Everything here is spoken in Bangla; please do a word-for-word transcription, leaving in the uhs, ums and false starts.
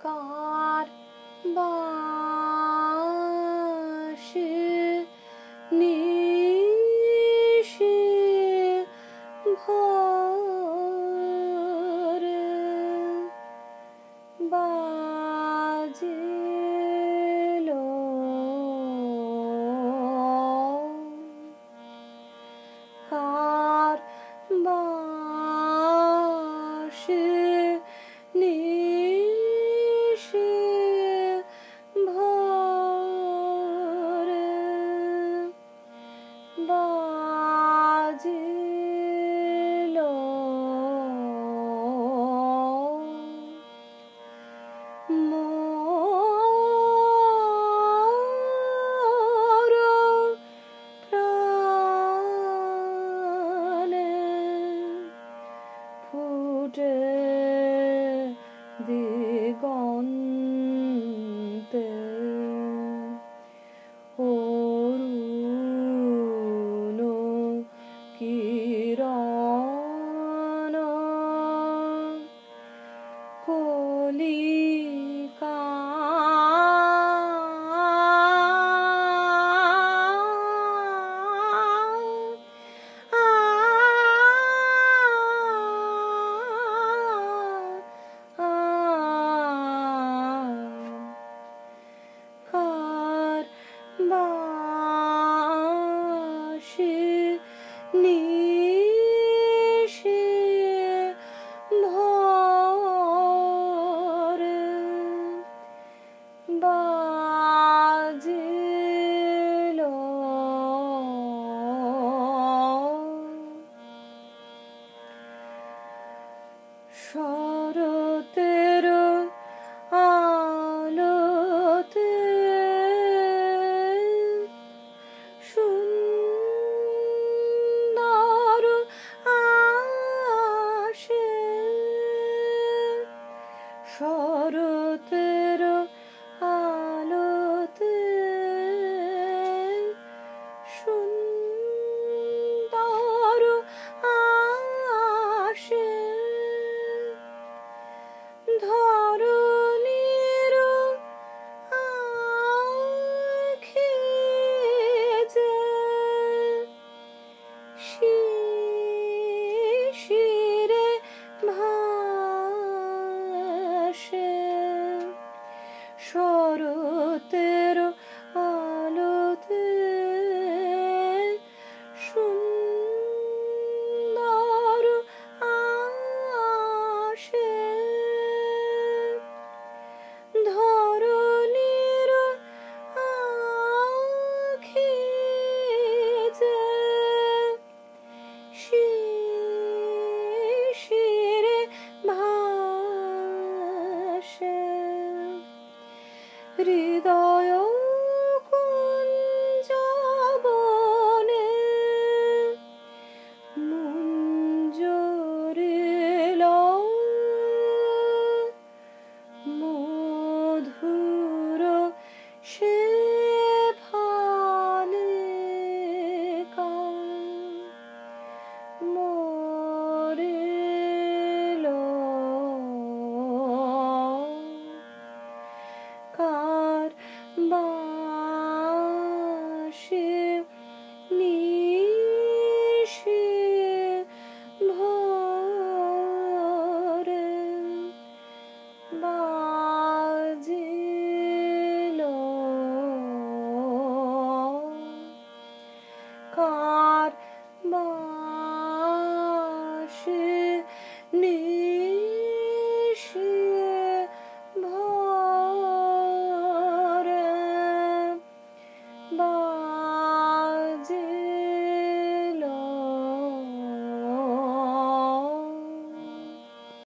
কার বাঁশি নিশি ভোরে বাজিল কার বাঁশি নিশি ভোরে বাজিল মোর প্রাণে ফুটে দিগন্তে অরুণ কিরণ কলিকা কার বাঁশি নিশি ভোরে বাজিল শরতের আলোতে সুন্দর আসে শরতের আলোতে সুন্দর আসে ধরণীর আঁখি যে শিশিরে ভাসে শরতের আলোতে সুন্দর আসে ধরণীর আঁখি যে শিশিরে ভাসে হৃদয় কুঞ্জবনে মুঞ্জরিল মধুর সে ফালিকা মরিল কার বাঁশি নিশি ভোরে বাজিল কার বাঁশি নিশি ভোরে বাজিল